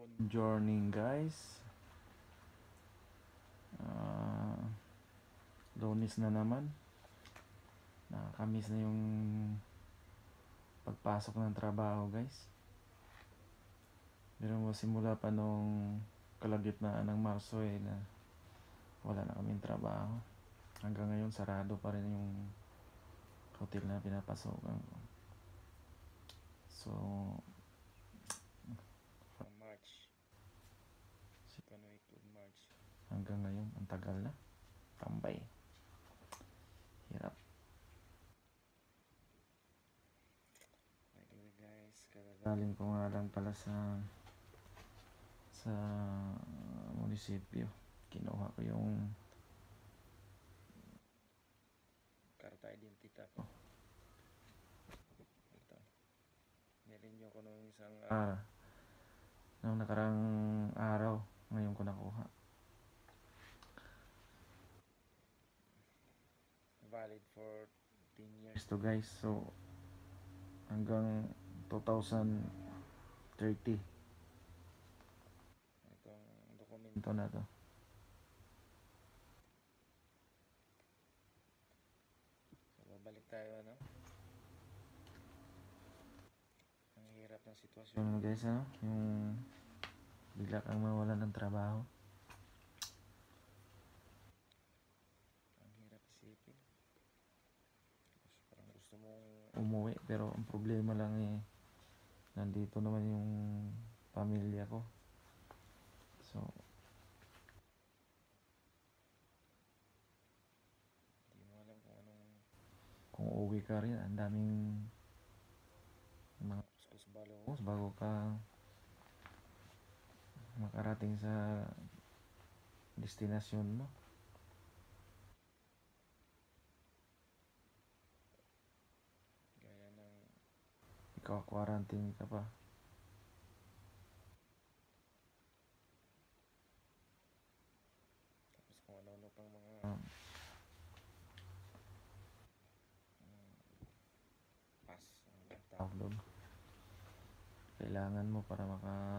Good morning guys. Lunes na naman. Nakakamiss na yung pagpasok ng trabaho guys. Pero simula pa nung kalagitnaan ng Marso na wala na kaming trabaho. Hanggang ngayon sarado pa rin yung hotel na pinapasokan ko. So from March, hanggang ngayon ang tagal na tambay, hirap. Anyway guys, galing ko nga lang pala sa munisipyo. Kinuha ko yung karta identita ko. Ito, nirenew ko nung isang nung nakarang araw. Ngayon ko nakuha. Valid for 10 years to guys. So hanggang 2030 itong dokumento na to. So babalik tayo ang hirap ng sitwasyon guys, yung bigla kang mawalan ng trabaho. Ang hirap isipin. Parang gusto mong umuwi pero ang problema lang nandito naman yung pamilya ko. So hindi mo alam kung uuwi ka rin, ang daming mga kuskus bago ka makarating sa destinasyon mo. Gaya ng ikaw quarantine ka pa. Tapos kung ano pang mga pass ang tawag doon kailangan mo para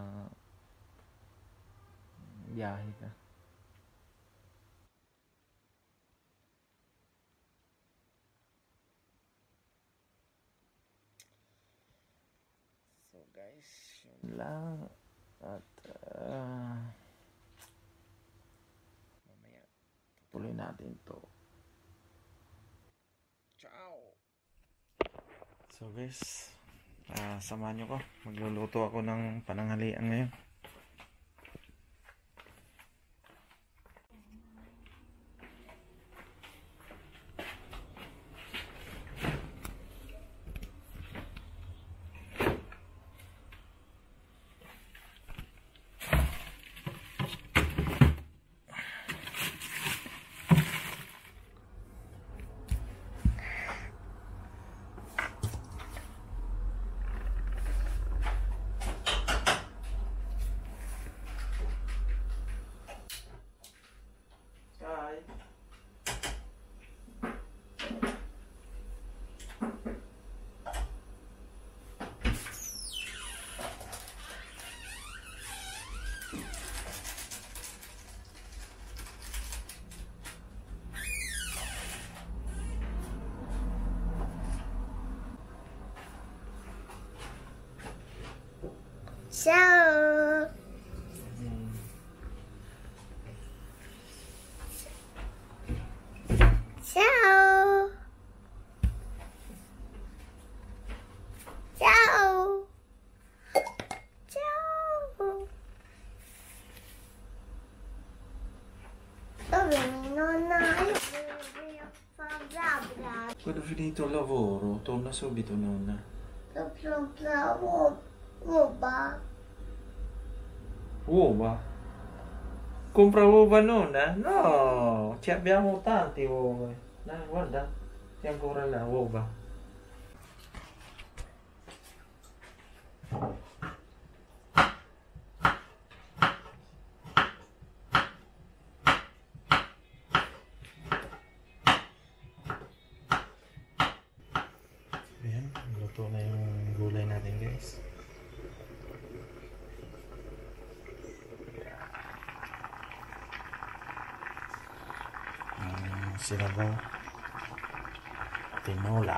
biyahe ka. So guys, yun lang. At mamaya tuloy natin to. Ciao! So guys, samahan nyo ko. Magluluto ako ng pananghalian ngayon. Ciao. Ciao. Ciao. Ciao. Dove nonna? Fa bla bla. Quando ho finito il lavoro, torna subito nonna. Roba. Uova? Compra uova nonna? No, ci abbiamo tante uova. Dai, guarda, c'è ancora la uova. Ayan, luto na yung gulay natin guys. sinabong tinola.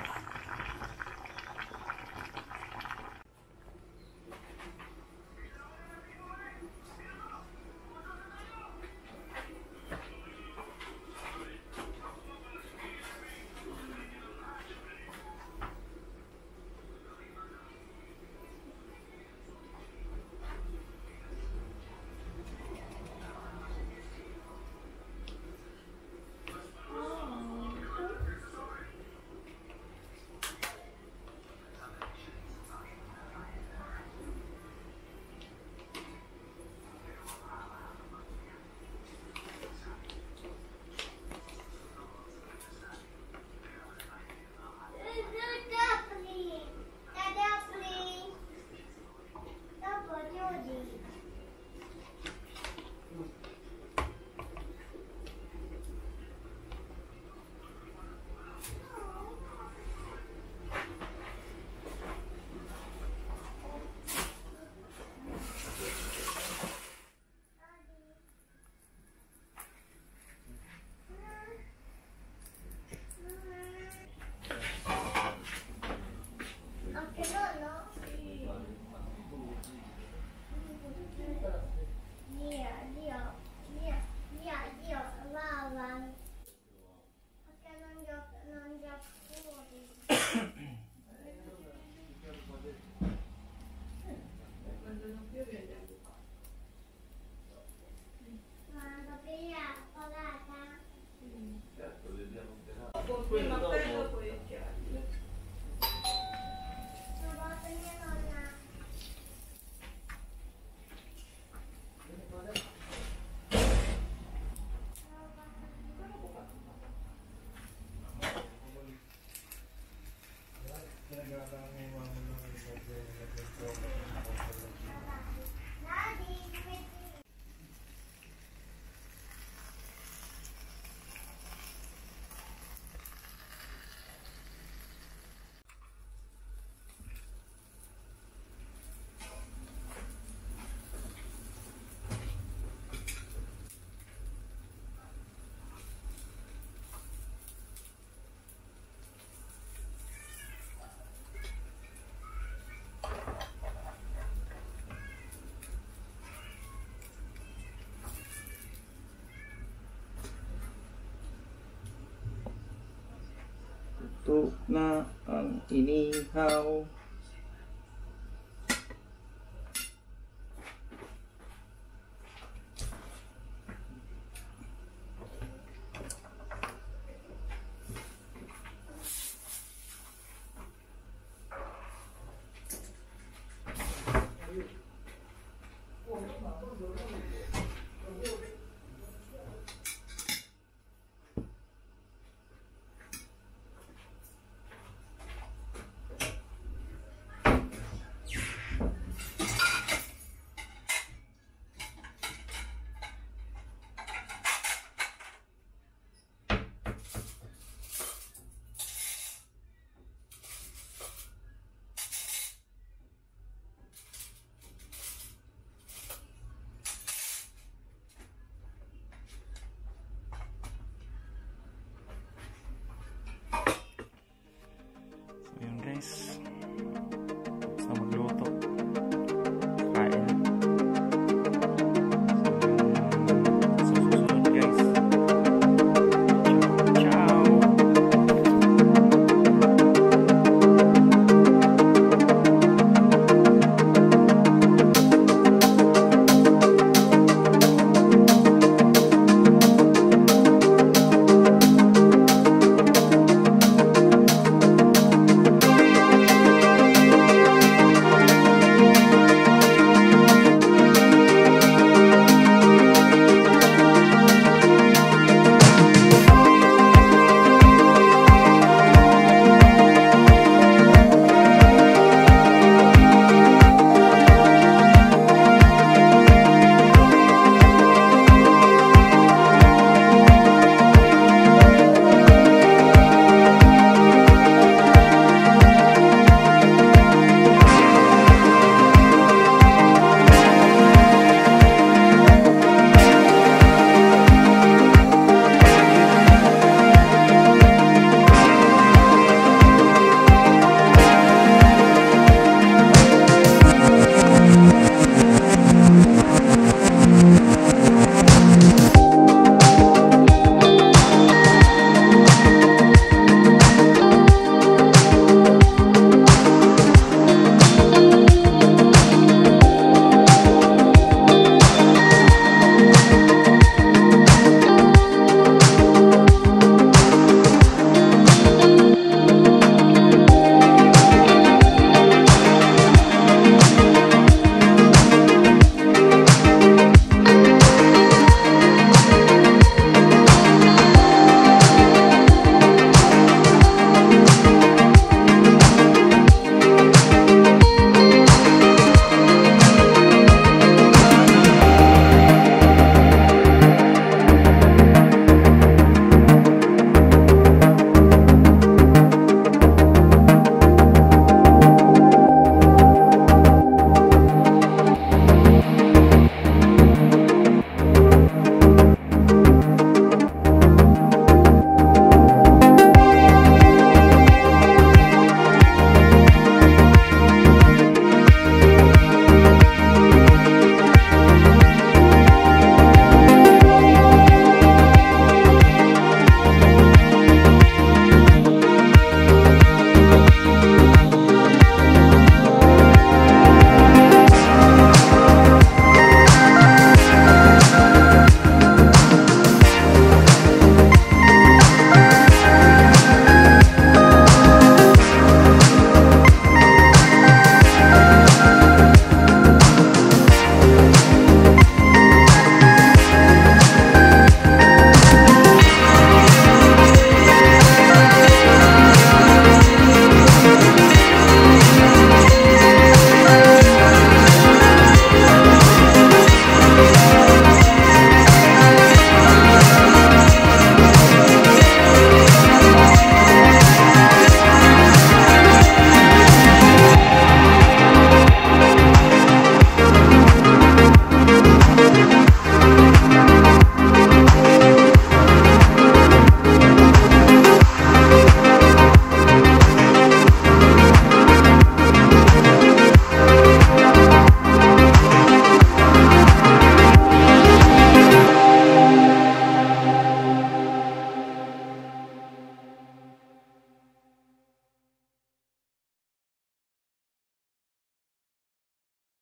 Tutok na ang inihaw.